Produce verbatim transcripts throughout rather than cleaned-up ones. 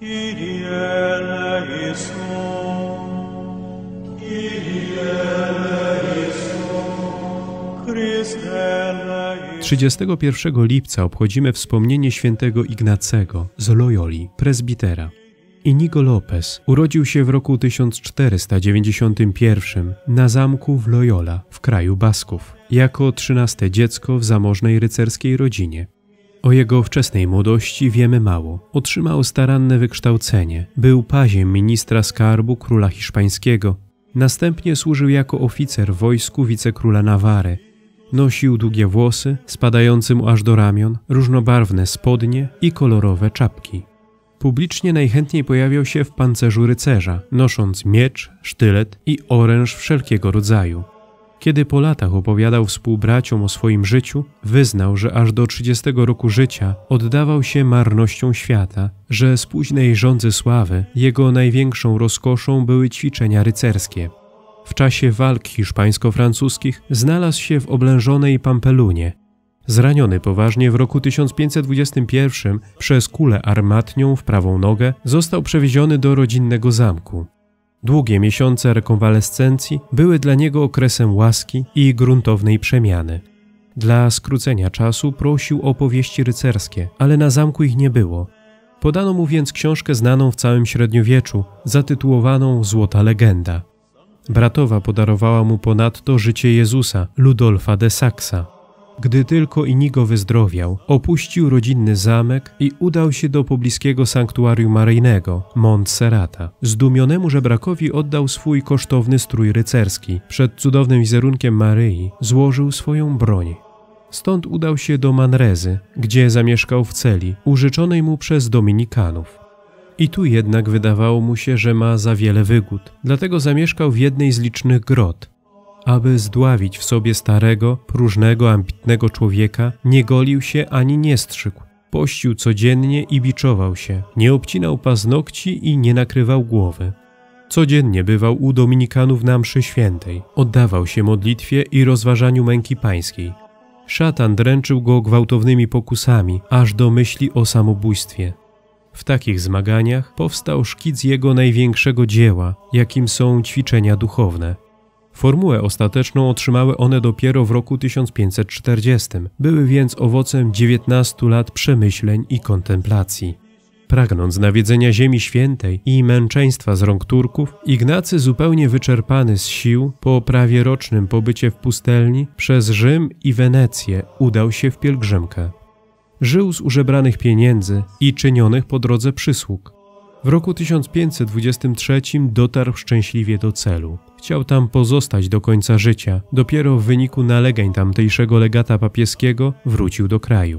trzydziestego pierwszego lipca obchodzimy wspomnienie świętego Ignacego z Loyoli, prezbitera. Inigo Lopez urodził się w roku tysiąc czterysta dziewięćdziesiątym pierwszym na zamku w Loyola w kraju Basków, jako trzynaste dziecko w zamożnej rycerskiej rodzinie. O jego wczesnej młodości wiemy mało. Otrzymał staranne wykształcenie, był paziem ministra skarbu króla hiszpańskiego, następnie służył jako oficer w wojsku wicekróla Nawary. Nosił długie włosy, spadające mu aż do ramion, różnobarwne spodnie i kolorowe czapki. Publicznie najchętniej pojawiał się w pancerzu rycerza, nosząc miecz, sztylet i oręż wszelkiego rodzaju. Kiedy po latach opowiadał współbraciom o swoim życiu, wyznał, że aż do trzydziestego roku życia oddawał się marnościom świata, że z późnej żądzy sławy jego największą rozkoszą były ćwiczenia rycerskie. W czasie walk hiszpańsko-francuskich znalazł się w oblężonej Pampelunie. Zraniony poważnie w roku tysiąc pięćset dwudziestym pierwszym przez kulę armatnią w prawą nogę, został przewieziony do rodzinnego zamku. Długie miesiące rekonwalescencji były dla niego okresem łaski i gruntownej przemiany. Dla skrócenia czasu prosił o powieści rycerskie, ale na zamku ich nie było. Podano mu więc książkę znaną w całym średniowieczu, zatytułowaną Złota legenda. Bratowa podarowała mu ponadto życie Jezusa, Ludolfa de Saksa. Gdy tylko Inigo wyzdrowiał, opuścił rodzinny zamek i udał się do pobliskiego sanktuarium maryjnego, Montserrata. Zdumionemu żebrakowi oddał swój kosztowny strój rycerski. Przed cudownym wizerunkiem Maryi złożył swoją broń. Stąd udał się do Manrezy, gdzie zamieszkał w celi, użyczonej mu przez dominikanów. I tu jednak wydawało mu się, że ma za wiele wygód, dlatego zamieszkał w jednej z licznych grot. Aby zdławić w sobie starego, próżnego, ambitnego człowieka, nie golił się ani nie strzykł. Pościł codziennie i biczował się, nie obcinał paznokci i nie nakrywał głowy. Codziennie bywał u dominikanów na mszy świętej, oddawał się modlitwie i rozważaniu męki pańskiej. Szatan dręczył go gwałtownymi pokusami, aż do myśli o samobójstwie. W takich zmaganiach powstał szkic jego największego dzieła, jakim są ćwiczenia duchowne. Formułę ostateczną otrzymały one dopiero w roku tysiąc pięćset czterdziestym. Były więc owocem dziewiętnastu lat przemyśleń i kontemplacji. Pragnąc nawiedzenia Ziemi Świętej i męczeństwa z rąk Turków, Ignacy, zupełnie wyczerpany z sił, po prawie rocznym pobycie w pustelni, przez Rzym i Wenecję udał się w pielgrzymkę. Żył z użebranych pieniędzy i czynionych po drodze przysług. W roku tysiąc pięćset dwudziestym trzecim dotarł szczęśliwie do celu. Chciał tam pozostać do końca życia. Dopiero w wyniku nalegań tamtejszego legata papieskiego wrócił do kraju.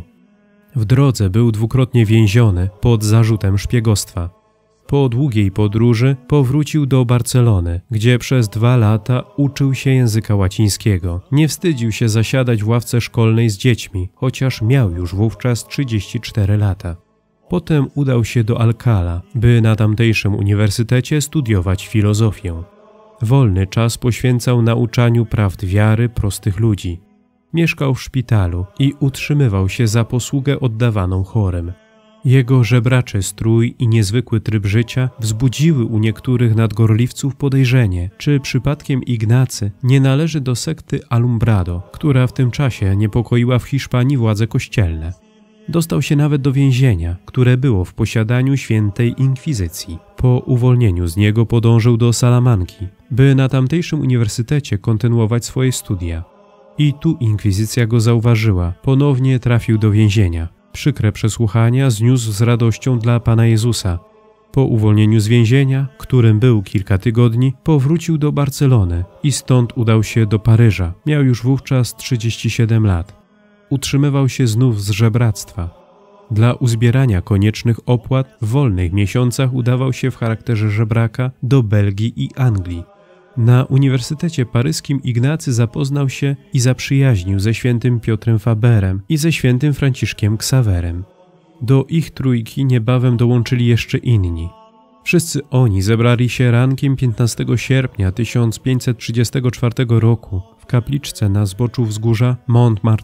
W drodze był dwukrotnie więziony pod zarzutem szpiegostwa. Po długiej podróży powrócił do Barcelony, gdzie przez dwa lata uczył się języka łacińskiego. Nie wstydził się zasiadać w ławce szkolnej z dziećmi, chociaż miał już wówczas trzydzieści cztery lata. Potem udał się do Alcalá, by na tamtejszym uniwersytecie studiować filozofię. Wolny czas poświęcał nauczaniu prawd wiary prostych ludzi. Mieszkał w szpitalu i utrzymywał się za posługę oddawaną chorym. Jego żebraczy strój i niezwykły tryb życia wzbudziły u niektórych nadgorliwców podejrzenie, czy przypadkiem Ignacy nie należy do sekty Alumbrado, która w tym czasie niepokoiła w Hiszpanii władze kościelne. Dostał się nawet do więzienia, które było w posiadaniu świętej inkwizycji. Po uwolnieniu z niego podążył do Salamanki, by na tamtejszym uniwersytecie kontynuować swoje studia. I tu inkwizycja go zauważyła, ponownie trafił do więzienia. Przykre przesłuchania zniósł z radością dla Pana Jezusa. Po uwolnieniu z więzienia, którym był kilka tygodni, powrócił do Barcelony i stąd udał się do Paryża. Miał już wówczas trzydzieści siedem lat. Utrzymywał się znów z żebractwa. Dla uzbierania koniecznych opłat w wolnych miesiącach udawał się w charakterze żebraka do Belgii i Anglii. Na Uniwersytecie Paryskim Ignacy zapoznał się i zaprzyjaźnił ze świętym Piotrem Faberem i ze świętym Franciszkiem Ksawerem. Do ich trójki niebawem dołączyli jeszcze inni. Wszyscy oni zebrali się rankiem piętnastego sierpnia tysiąc pięćset trzydziestego czwartego roku w kapliczce na zboczu wzgórza Montmartre.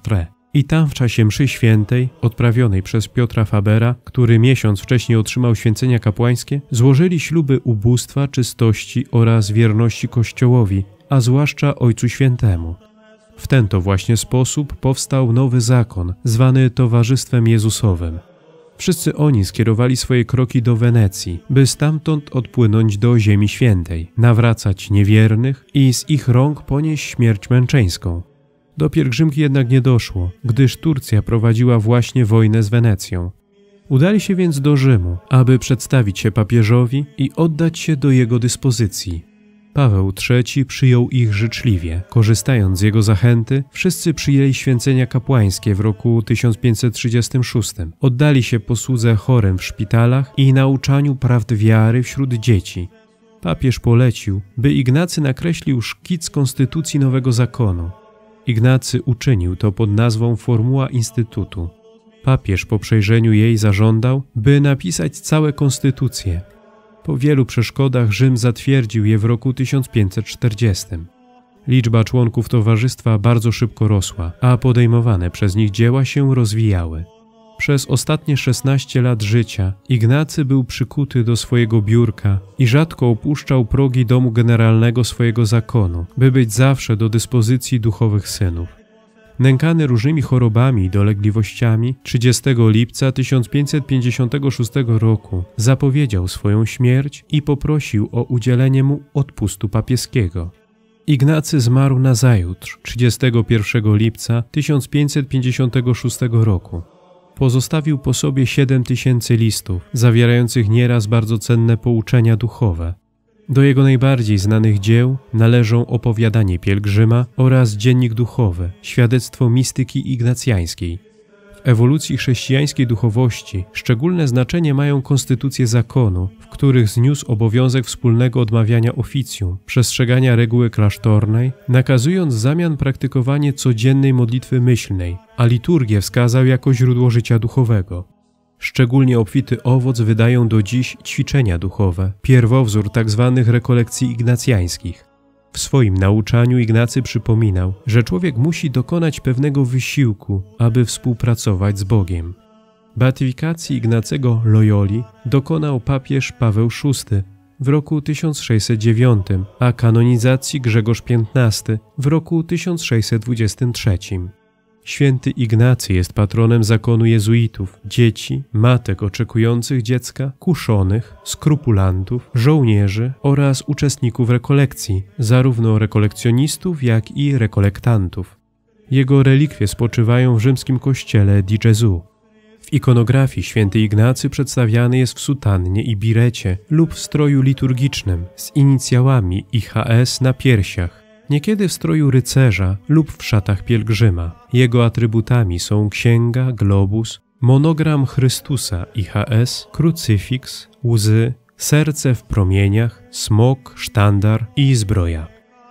I tam w czasie mszy świętej, odprawionej przez Piotra Fabera, który miesiąc wcześniej otrzymał święcenia kapłańskie, złożyli śluby ubóstwa, czystości oraz wierności Kościołowi, a zwłaszcza Ojcu Świętemu. W ten to właśnie sposób powstał nowy zakon, zwany Towarzystwem Jezusowym. Wszyscy oni skierowali swoje kroki do Wenecji, by stamtąd odpłynąć do Ziemi Świętej, nawracać niewiernych i z ich rąk ponieść śmierć męczeńską. Do pielgrzymki jednak nie doszło, gdyż Turcja prowadziła właśnie wojnę z Wenecją. Udali się więc do Rzymu, aby przedstawić się papieżowi i oddać się do jego dyspozycji. Paweł trzeci przyjął ich życzliwie. Korzystając z jego zachęty, wszyscy przyjęli święcenia kapłańskie w roku tysiąc pięćset trzydziestym szóstym. Oddali się posłudze chorym w szpitalach i nauczaniu prawd wiary wśród dzieci. Papież polecił, by Ignacy nakreślił szkic konstytucji nowego zakonu. Ignacy uczynił to pod nazwą Formuła Instytutu. Papież po przejrzeniu jej zażądał, by napisać całe konstytucje. Po wielu przeszkodach Rzym zatwierdził je w roku tysiąc pięćset czterdziestym. Liczba członków towarzystwa bardzo szybko rosła, a podejmowane przez nich dzieła się rozwijały. Przez ostatnie szesnaście lat życia Ignacy był przykuty do swojego biurka i rzadko opuszczał progi domu generalnego swojego zakonu, by być zawsze do dyspozycji duchowych synów. Nękany różnymi chorobami i dolegliwościami, trzydziestego lipca tysiąc pięćset pięćdziesiątego szóstego roku zapowiedział swoją śmierć i poprosił o udzielenie mu odpustu papieskiego. Ignacy zmarł nazajutrz, trzydziestego pierwszego lipca tysiąc pięćset pięćdziesiątego szóstego roku. Pozostawił po sobie siedem tysięcy listów, zawierających nieraz bardzo cenne pouczenia duchowe. Do jego najbardziej znanych dzieł należą Opowiadanie pielgrzyma oraz Dziennik duchowy, świadectwo mistyki ignacjańskiej. W ewolucji chrześcijańskiej duchowości szczególne znaczenie mają konstytucje zakonu, w których zniósł obowiązek wspólnego odmawiania oficjum, przestrzegania reguły klasztornej, nakazując w zamian praktykowanie codziennej modlitwy myślnej, a liturgię wskazał jako źródło życia duchowego. Szczególnie obfity owoc wydają do dziś ćwiczenia duchowe, pierwowzór tzw. rekolekcji ignacjańskich. W swoim nauczaniu Ignacy przypominał, że człowiek musi dokonać pewnego wysiłku, aby współpracować z Bogiem. Beatyfikacji Ignacego Loyoli dokonał papież Paweł szósty w roku tysiąc sześćset dziewiątym, a kanonizacji Grzegorz piętnasty w roku tysiąc sześćset dwudziestym trzecim. Święty Ignacy jest patronem zakonu jezuitów, dzieci, matek oczekujących dziecka, kuszonych, skrupulantów, żołnierzy oraz uczestników rekolekcji, zarówno rekolekcjonistów, jak i rekolektantów. Jego relikwie spoczywają w rzymskim kościele di Gesù. W ikonografii święty Ignacy przedstawiany jest w sutannie i birecie lub w stroju liturgicznym z inicjałami I H S na piersiach, niekiedy w stroju rycerza lub w szatach pielgrzyma. Jego atrybutami są księga, globus, monogram Chrystusa I H S, krucyfiks, łzy, serce w promieniach, smok, sztandar i zbroja.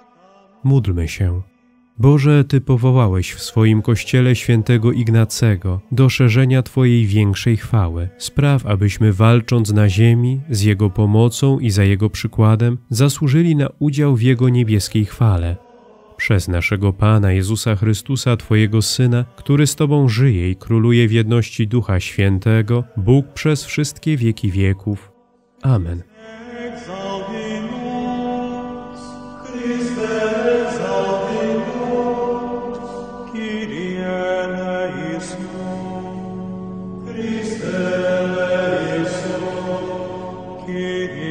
Módlmy się. Boże, Ty powołałeś w swoim Kościele świętego Ignacego do szerzenia Twojej większej chwały. Spraw, abyśmy walcząc na ziemi, z Jego pomocą i za Jego przykładem, zasłużyli na udział w Jego niebieskiej chwale. Przez naszego Pana Jezusa Chrystusa, Twojego Syna, który z Tobą żyje i króluje w jedności Ducha Świętego, Bóg przez wszystkie wieki wieków. Amen. Christe eleison, Kyrie